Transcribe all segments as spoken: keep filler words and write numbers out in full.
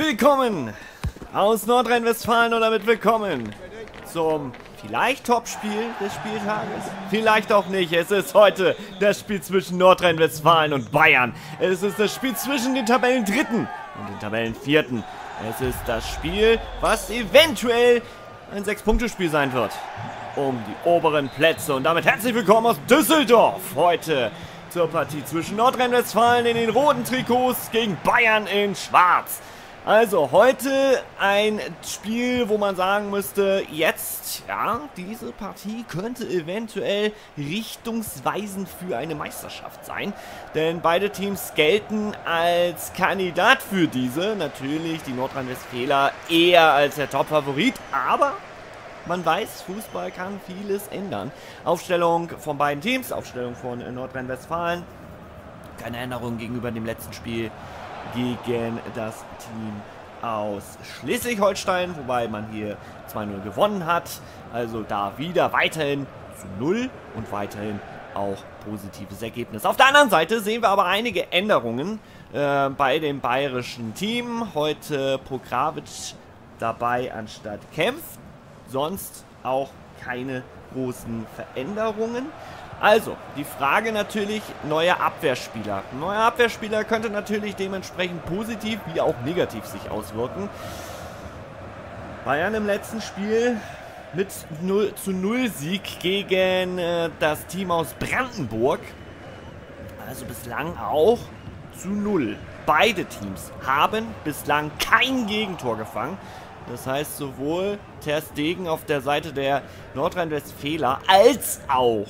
willkommen aus Nordrhein-Westfalen und damit willkommen zum vielleicht Topspiel des Spieltages. Vielleicht auch nicht. Es ist heute das Spiel zwischen Nordrhein-Westfalen und Bayern. Es ist das Spiel zwischen den Tabellendritten und den Tabellenvierten. Es ist das Spiel, was eventuell ein Sechs-Punkte-Spiel sein wird. Um die oberen Plätze. Und damit herzlich willkommen aus Düsseldorf. Heute zur Partie zwischen Nordrhein-Westfalen in den roten Trikots gegen Bayern in schwarz. Also heute ein Spiel, wo man sagen müsste, jetzt, ja, diese Partie könnte eventuell richtungsweisend für eine Meisterschaft sein. Denn beide Teams gelten als Kandidat für diese. Natürlich die Nordrhein-Westfäler eher als der Top-Favorit, aber man weiß, Fußball kann vieles ändern. Aufstellung von beiden Teams, Aufstellung von Nordrhein-Westfalen. Keine Änderung gegenüber dem letzten Spiel gegen das Team aus Schleswig-Holstein, wobei man hier zwei null gewonnen hat. Also da wieder weiterhin zu null und weiterhin auch positives Ergebnis. Auf der anderen Seite sehen wir aber einige Änderungen äh, bei dem bayerischen Team. Heute Pokravic dabei anstatt Kempf. Sonst auch keine großen Veränderungen. Also, die Frage natürlich, neuer Abwehrspieler. Neuer Abwehrspieler könnte natürlich dementsprechend positiv wie auch negativ sich auswirken. Bayern im letzten Spiel mit null zu null Sieg gegen äh, das Team aus Brandenburg. Also bislang auch zu null. Beide Teams haben bislang kein Gegentor gefangen. Das heißt, sowohl Ter Stegen auf der Seite der Nordrhein-Westfäler als auch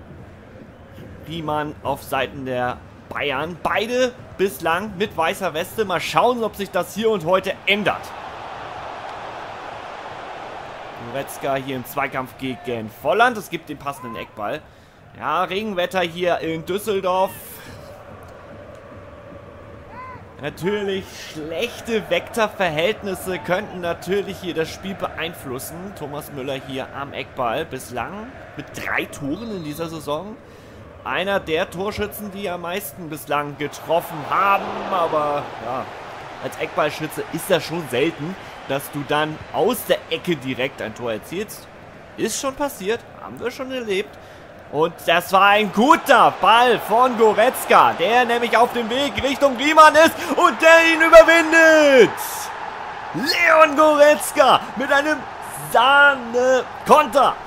Riemann auf Seiten der Bayern. Beide bislang mit weißer Weste. Mal schauen, ob sich das hier und heute ändert. Goretzka hier im Zweikampf gegen Volland. Es gibt den passenden Eckball. Ja, Regenwetter hier in Düsseldorf. Natürlich schlechte Vektorverhältnisse könnten natürlich hier das Spiel beeinflussen. Thomas Müller hier am Eckball. Bislang mit drei Toren in dieser Saison. Einer der Torschützen, die am meisten bislang getroffen haben. Aber ja, als Eckballschütze ist das schon selten, dass du dann aus der Ecke direkt ein Tor erzielst. Ist schon passiert, haben wir schon erlebt. Und das war ein guter Ball von Goretzka, der nämlich auf dem Weg Richtung Riemann ist und der ihn überwindet. Leon Goretzka mit einem Sahne-Konter.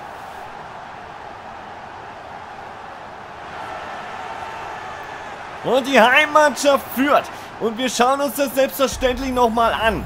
Und die Heimmannschaft führt. Und wir schauen uns das selbstverständlich nochmal an.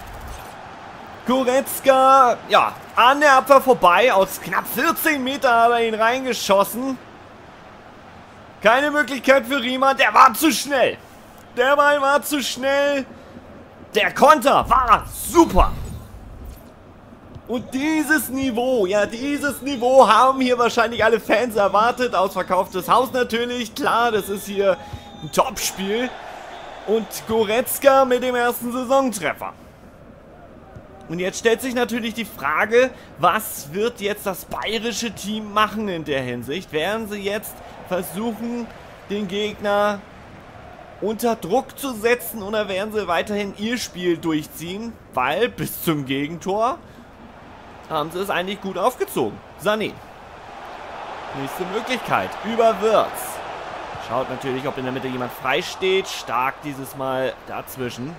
Goretzka, ja, an der Abwehr vorbei. Aus knapp vierzehn Meter hat er ihn reingeschossen. Keine Möglichkeit für Riemann. Der war zu schnell. Der Ball war zu schnell. Der Konter war super. Und dieses Niveau, ja, dieses Niveau haben hier wahrscheinlich alle Fans erwartet. Ausverkauftes Haus natürlich. Klar, das ist hier ein Topspiel. Und Goretzka mit dem ersten Saisontreffer. Und jetzt stellt sich natürlich die Frage, was wird jetzt das bayerische Team machen in der Hinsicht? Werden sie jetzt versuchen, den Gegner unter Druck zu setzen oder werden sie weiterhin ihr Spiel durchziehen? Weil bis zum Gegentor haben sie es eigentlich gut aufgezogen. Sané. Nächste Möglichkeit. Über Wirtz. Schaut natürlich, ob in der Mitte jemand frei steht. Stark dieses Mal dazwischen.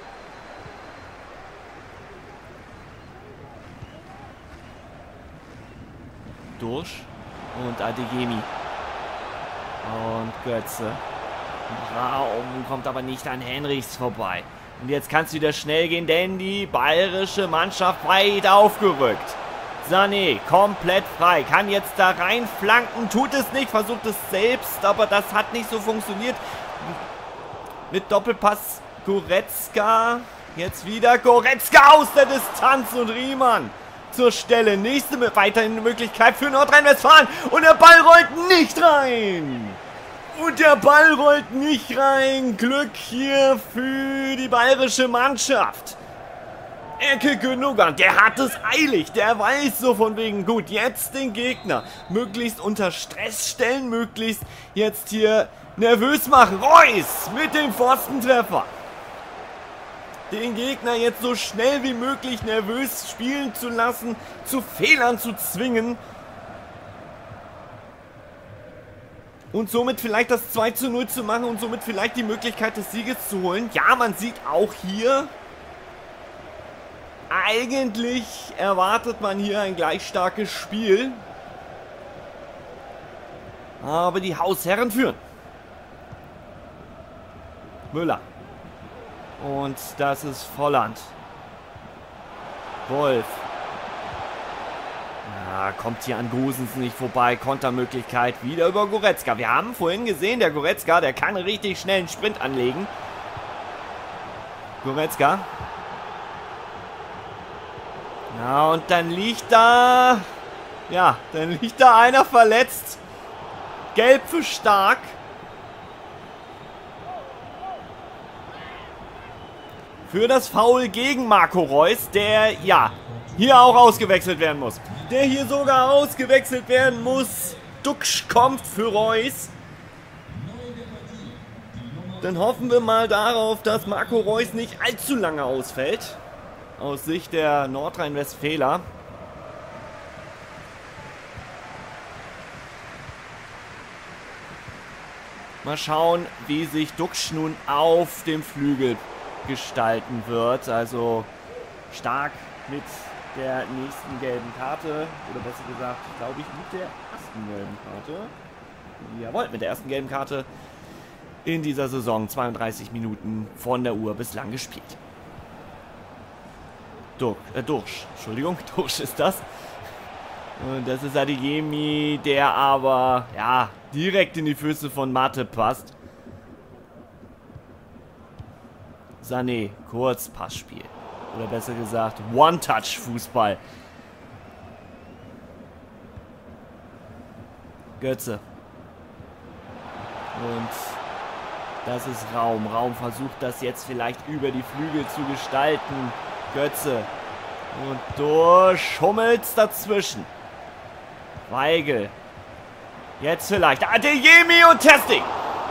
Durch und Adeyemi und Götze. Raum kommt aber nicht an Henrichs vorbei. Und jetzt kann es wieder schnell gehen, denn die bayerische Mannschaft weit aufgerückt. Sané komplett frei, kann jetzt da rein flanken, tut es nicht, versucht es selbst, aber das hat nicht so funktioniert. Mit Doppelpass Goretzka, jetzt wieder Goretzka aus der Distanz und Riemann zur Stelle. Nächste weiterhin Möglichkeit für Nordrhein-Westfalen. Und der Ball rollt nicht rein. Und der Ball rollt nicht rein. Glück hier für die bayerische Mannschaft. Ecke Gündogan, der hat es eilig. Der weiß so von wegen, gut, jetzt den Gegner möglichst unter Stress stellen, möglichst jetzt hier nervös machen. Reus mit dem Pfostentreffer. den Gegner jetzt so schnell wie möglich nervös spielen zu lassen, zu Fehlern zu zwingen. Und somit vielleicht das zwei zu null zu machen und somit vielleicht die Möglichkeit des Sieges zu holen. Ja, man sieht auch hier, eigentlich erwartet man hier ein gleich starkes Spiel. Aber die Hausherren führen. Müller. Und das ist Volland. Wolf. Ja, kommt hier an Gosens nicht vorbei. Kontermöglichkeit wieder über Goretzka. Wir haben vorhin gesehen, der Goretzka, der kann richtig schnell einen Sprint anlegen. Goretzka. Ja, und dann liegt da... Ja, dann liegt da einer verletzt. Gelb für Stark. Für das Foul gegen Marco Reus, der, ja, hier auch ausgewechselt werden muss. Der hier sogar ausgewechselt werden muss. Duxch kommt für Reus. Dann hoffen wir mal darauf, dass Marco Reus nicht allzu lange ausfällt. Aus Sicht der Nordrhein-Westfäler. Mal schauen, wie sich Duxch nun auf dem Flügel gestalten wird. Also Stark mit der nächsten gelben Karte. Oder besser gesagt, glaube ich, mit der ersten gelben Karte. Jawohl, mit der ersten gelben Karte in dieser Saison. zweiunddreißig Minuten von der Uhr bislang gespielt. Durch, äh, Dursch. Entschuldigung, Dursch ist das. Und das ist Adeyemi, der aber, ja, direkt in die Füße von Matip passt. Sané, Kurzpassspiel. Oder besser gesagt, One-Touch-Fußball. Götze. Und das ist Raum. Raum versucht das jetzt vielleicht über die Flügel zu gestalten. Götze. Und durch Hummels dazwischen. Weigel. Jetzt vielleicht Adeyemi und Testing.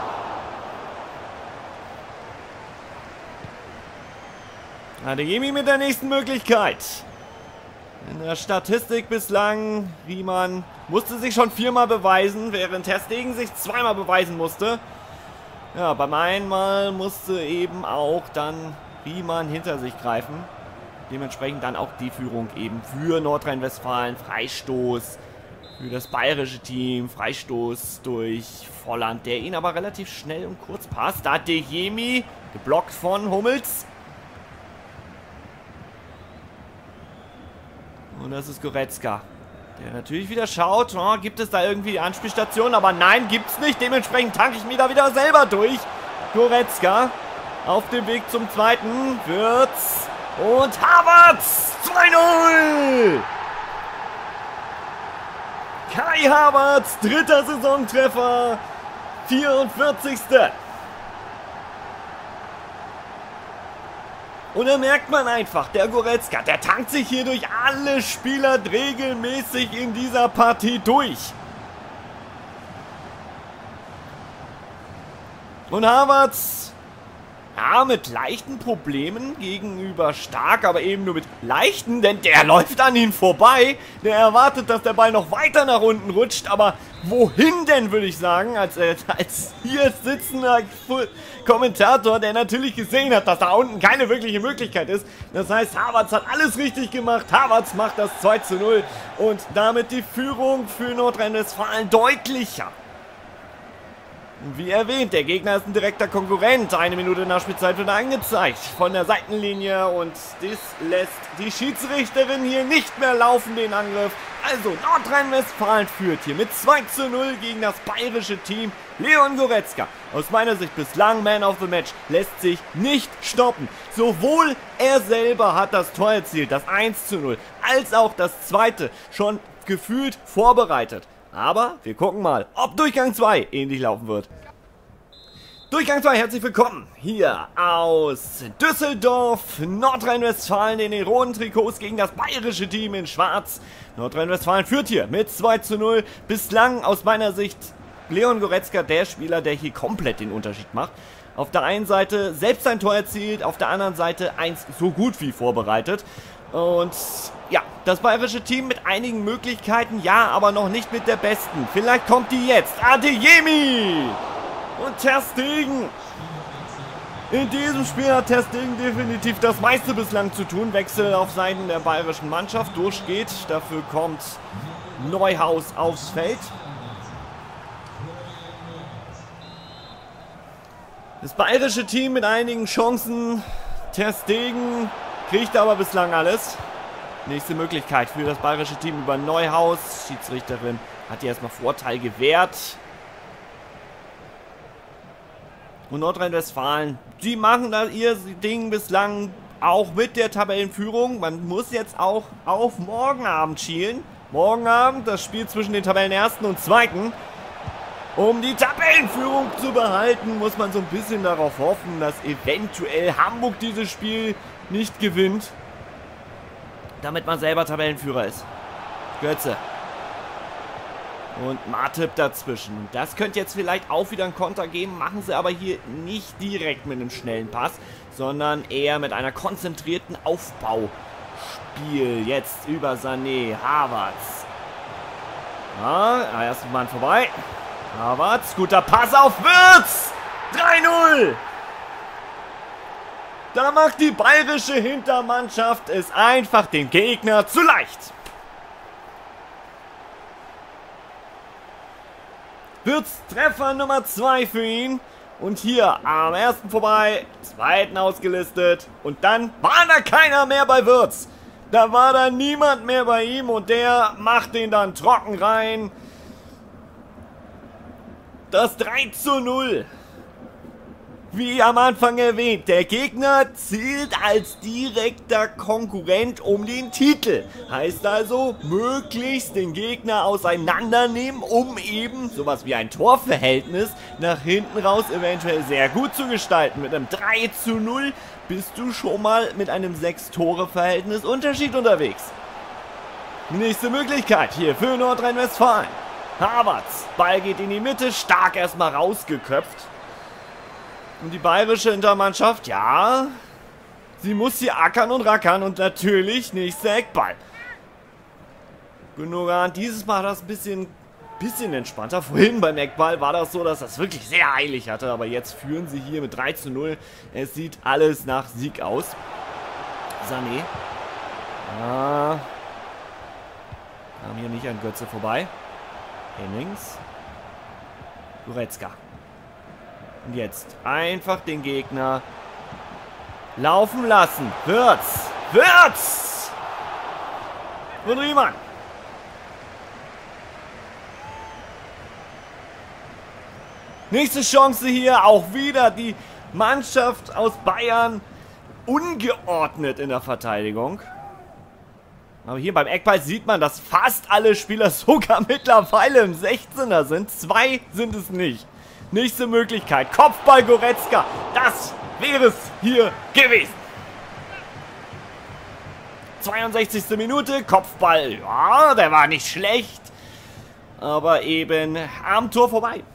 Adeyemi mit der nächsten Möglichkeit. In der Statistik bislang, Riemann musste sich schon viermal beweisen, während Testing sich zweimal beweisen musste. Ja, beim einmal musste eben auch dann Riemann hinter sich greifen. Dementsprechend dann auch die Führung eben für Nordrhein-Westfalen. Freistoß für das bayerische Team. Freistoß durch Volland, der ihn aber relativ schnell und kurz passt. Da Adeyemi, geblockt von Hummels. Und das ist Goretzka, der natürlich wieder schaut, oh, gibt es da irgendwie die Anspielstation? Aber nein, gibt's nicht. Dementsprechend tanke ich mich da wieder selber durch. Goretzka auf dem Weg zum zweiten. Wirtz und Havertz. zwei null. Kai Havertz, dritter Saisontreffer. vierundvierzigste Und da merkt man einfach, der Goretzka, der tankt sich hier durch alle Spieler regelmäßig in dieser Partie durch. Und Havertz, ja, mit leichten Problemen gegenüber Stark, aber eben nur mit leichten, denn der läuft an ihn vorbei. Der erwartet, dass der Ball noch weiter nach unten rutscht, aber wohin denn, würde ich sagen, als, äh, als hier sitzender Kommentator, der natürlich gesehen hat, dass da unten keine wirkliche Möglichkeit ist. Das heißt, Havertz hat alles richtig gemacht. Havertz macht das zwei zu null und damit die Führung für Nordrhein-Westfalen deutlicher. Wie erwähnt, der Gegner ist ein direkter Konkurrent. Eine Minute Nachspielzeit wird angezeigt von der Seitenlinie und das lässt die Schiedsrichterin hier nicht mehr laufen, den Angriff. Also Nordrhein-Westfalen führt hier mit zwei zu null gegen das bayerische Team. Leon Goretzka, aus meiner Sicht bislang Man of the Match, lässt sich nicht stoppen. Sowohl er selber hat das Tor erzielt, das eins zu null, als auch das zweite schon gefühlt vorbereitet. Aber wir gucken mal, ob Durchgang zwei ähnlich laufen wird. Durchgang zwei, herzlich willkommen hier aus Düsseldorf, Nordrhein-Westfalen in den roten Trikots gegen das bayerische Team in schwarz. Nordrhein-Westfalen führt hier mit zwei zu null. Bislang aus meiner Sicht Leon Goretzka der Spieler, der hier komplett den Unterschied macht. Auf der einen Seite selbst ein Tor erzielt, auf der anderen Seite eins so gut wie vorbereitet. Und ja, das bayerische Team mit einigen Möglichkeiten, ja, aber noch nicht mit der besten. Vielleicht kommt die jetzt. Adeyemi und Ter Stegen. In diesem Spiel hat Ter Stegen definitiv das meiste bislang zu tun. Wechsel auf Seiten der bayerischen Mannschaft. Durchgeht. Dafür kommt Neuhaus aufs Feld. Das bayerische Team mit einigen Chancen. Ter Stegen kriegt aber bislang alles. Nächste Möglichkeit für das bayerische Team über Neuhaus. Schiedsrichterin hat ihr erstmal Vorteil gewährt. Und Nordrhein-Westfalen, die machen da ihr Ding bislang auch mit der Tabellenführung. Man muss jetzt auch auf morgen Abend schielen. Morgen Abend das Spiel zwischen den Tabellenersten und Zweiten. Um die Tabellenführung zu behalten, muss man so ein bisschen darauf hoffen, dass eventuell Hamburg dieses Spiel nicht gewinnt. Damit man selber Tabellenführer ist. Götze. Und Martip dazwischen. Und das könnte jetzt vielleicht auch wieder einen Konter geben. Machen sie aber hier nicht direkt mit einem schnellen Pass, sondern eher mit einer konzentrierten Aufbauspiel. Jetzt über Sané. Havertz. Ja, erster Mann vorbei. Havertz. Guter Pass auf Wirtz. drei null. Da macht die bayerische Hintermannschaft es einfach dem Gegner zu leicht. Wirtz Treffer Nummer zwei für ihn. Und hier am ersten vorbei, zweiten ausgelistet. Und dann war da keiner mehr bei Wirtz. Da war da niemand mehr bei ihm und der macht den dann trocken rein. Das drei zu null. Wie am Anfang erwähnt, der Gegner zielt als direkter Konkurrent um den Titel. Heißt also, möglichst den Gegner auseinandernehmen, um eben sowas wie ein Torverhältnis nach hinten raus eventuell sehr gut zu gestalten. Mit einem drei zu null bist du schon mal mit einem sechs Tore Verhältnis Unterschied unterwegs. Nächste Möglichkeit hier für Nordrhein-Westfalen. Havertz, Ball geht in die Mitte, stark erstmal rausgeköpft. Und die bayerische Hintermannschaft, ja, sie muss hier ackern und rackern und natürlich nächster Eckball. Gündogan, dieses Mal hat das ein bisschen, bisschen entspannter. Vorhin beim Eckball war das so, dass das wirklich sehr eilig hatte, aber jetzt führen sie hier mit drei zu null. Es sieht alles nach Sieg aus. Sané. Ah. Kam hier nicht an Götze vorbei. Hennings. Goretzka. Und jetzt einfach den Gegner laufen lassen. Wirtz. Wirtz. Und Riemann. Nächste Chance hier. Auch wieder die Mannschaft aus Bayern ungeordnet in der Verteidigung. Aber hier beim Eckball sieht man, dass fast alle Spieler sogar mittlerweile im sechzehner sind. Zwei sind es nicht. Nächste Möglichkeit. Kopfball Goretzka. Das wäre es hier gewesen. zweiundsechzigste Minute. Kopfball. Ja, der war nicht schlecht. Aber eben am Tor vorbei.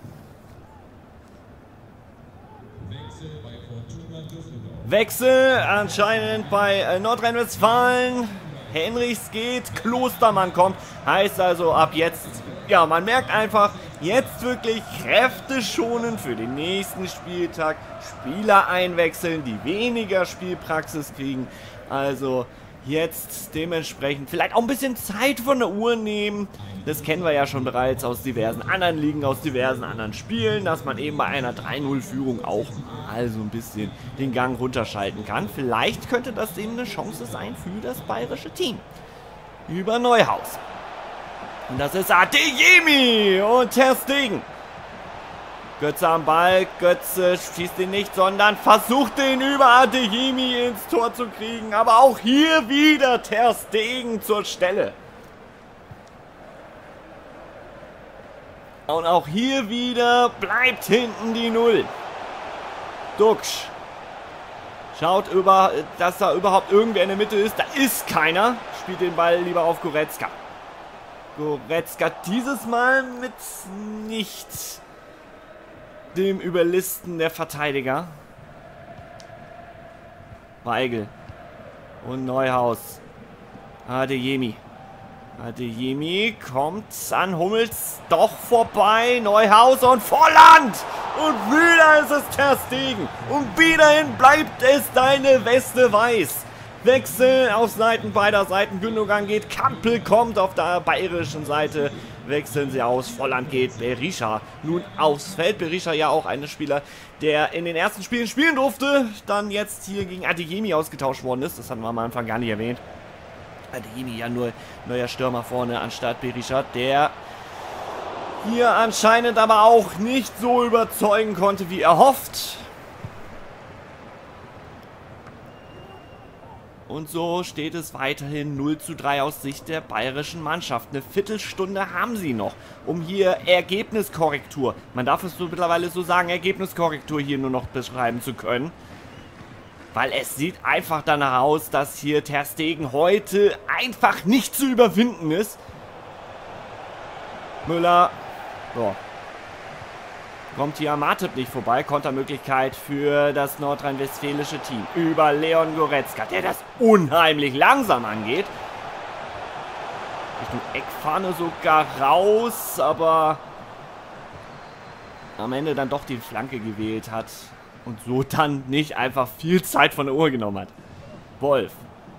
Wechsel anscheinend bei Nordrhein-Westfalen. Henrichs geht, Klostermann kommt. Heißt also ab jetzt, ja, man merkt einfach, jetzt wirklich Kräfte schonen für den nächsten Spieltag. Spieler einwechseln, die weniger Spielpraxis kriegen. Also jetzt dementsprechend vielleicht auch ein bisschen Zeit von der Uhr nehmen. Das kennen wir ja schon bereits aus diversen anderen Ligen, aus diversen anderen Spielen, dass man eben bei einer drei null Führung auch mal so ein bisschen den Gang runterschalten kann. Vielleicht könnte das eben eine Chance sein für das bayerische Team. Über Neuhaus. Und das ist Adeyemi und Ter Stegen. Götze am Ball, Götze schießt ihn nicht, sondern versucht den über Adeyemi ins Tor zu kriegen. Aber auch hier wieder Ter Stegen zur Stelle. Und auch hier wieder bleibt hinten die Null. Duxch schaut über, dass da überhaupt irgendwer in der Mitte ist. Da ist keiner. Spielt den Ball lieber auf Goretzka. Goretzka dieses Mal mit nicht dem Überlisten der Verteidiger. Weigel und Neuhaus. Adeyemi. Adeyemi kommt an Hummels doch vorbei. Neuhaus und Volland. Und wieder ist es Ter Stegen. Und wiederhin bleibt es deine Weste weiß. Wechsel auf Seiten beider Seiten. Gündogan geht, Kampel kommt auf der bayerischen Seite. Wechseln sie aus. Volland geht, Berisha nun aufs Feld. Berisha ja auch ein Spieler, der in den ersten Spielen spielen durfte. Dann jetzt hier gegen Adeyemi ausgetauscht worden ist. Das hatten wir am Anfang gar nicht erwähnt. Adeyemi ja nur neuer Stürmer vorne anstatt Berisha, der hier anscheinend aber auch nicht so überzeugen konnte, wie erhofft. Und so steht es weiterhin null zu drei aus Sicht der bayerischen Mannschaft. Eine Viertelstunde haben sie noch, um hier Ergebniskorrektur, man darf es so mittlerweile so sagen, Ergebniskorrektur hier nur noch beschreiben zu können. Weil es sieht einfach danach aus, dass hier Ter Stegen heute einfach nicht zu überwinden ist. Müller, so. Kommt hier am Matip nicht vorbei. Kontermöglichkeit für das nordrhein-westfälische Team. Über Leon Goretzka, der das unheimlich langsam angeht. Richtung Eckfahne sogar raus, aber am Ende dann doch die Flanke gewählt hat. Und so dann nicht einfach viel Zeit von der Uhr genommen hat. Wolf.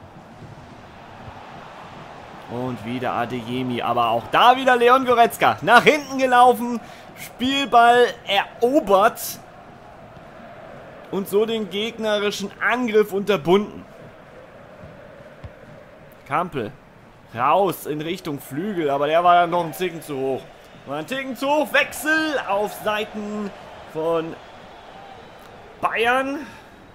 Und wieder Adeyemi, aber auch da wieder Leon Goretzka. Nach hinten gelaufen, Spielball erobert und so den gegnerischen Angriff unterbunden. Kampel raus in Richtung Flügel, aber der war dann noch ein Ticken zu hoch. War ein Ticken zu hoch, Wechsel auf Seiten von Bayern.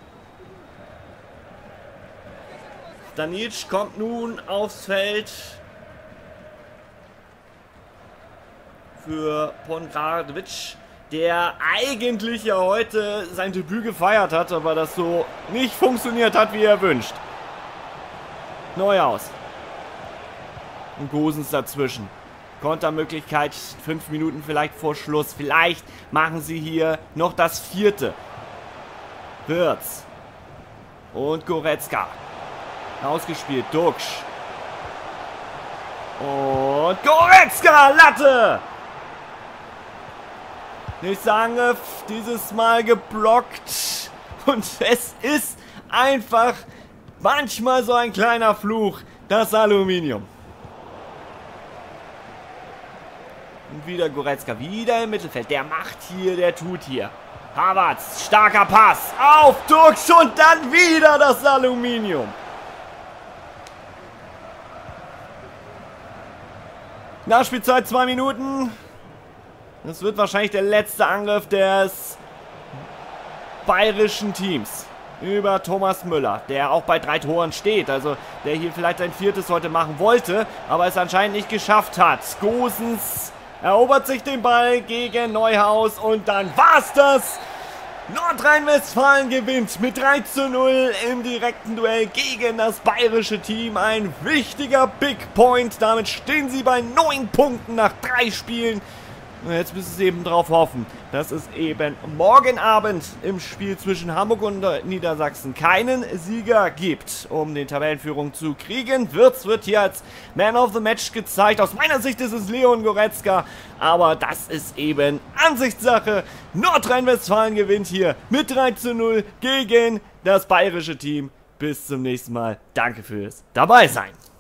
Stanic kommt nun aufs Feld für Pongradovic, der eigentlich ja heute sein Debüt gefeiert hat, aber das so nicht funktioniert hat, wie er wünscht. Neuhaus. Und Gosens dazwischen. Kontermöglichkeit, fünf Minuten vielleicht vor Schluss. Vielleicht machen sie hier noch das vierte. Wirtz. Und Goretzka. Ausgespielt, Duxch. Und Goretzka, Latte! Nächster Angriff, dieses Mal geblockt. Und es ist einfach manchmal so ein kleiner Fluch, das Aluminium. Und wieder Goretzka, wieder im Mittelfeld. Der macht hier, der tut hier. Havertz, starker Pass auf Duxch und dann wieder das Aluminium. Nachspielzeit zwei Minuten. Das wird wahrscheinlich der letzte Angriff des bayerischen Teams. Über Thomas Müller, der auch bei drei Toren steht. Also der hier vielleicht ein viertes heute machen wollte, aber es anscheinend nicht geschafft hat. Gosens erobert sich den Ball gegen Neuhaus und dann war's das. Nordrhein-Westfalen gewinnt mit drei zu null im direkten Duell gegen das bayerische Team. Ein wichtiger Big Point. Damit stehen sie bei neun Punkten nach drei Spielen. Und jetzt müssen sie eben darauf hoffen, dass es eben morgen Abend im Spiel zwischen Hamburg und Niedersachsen keinen Sieger gibt, um den Tabellenführung zu kriegen. Wirtz wird hier als Man of the Match gezeigt. Aus meiner Sicht ist es Leon Goretzka, aber das ist eben Ansichtssache. Nordrhein-Westfalen gewinnt hier mit drei zu null gegen das bayerische Team. Bis zum nächsten Mal. Danke fürs Dabeisein.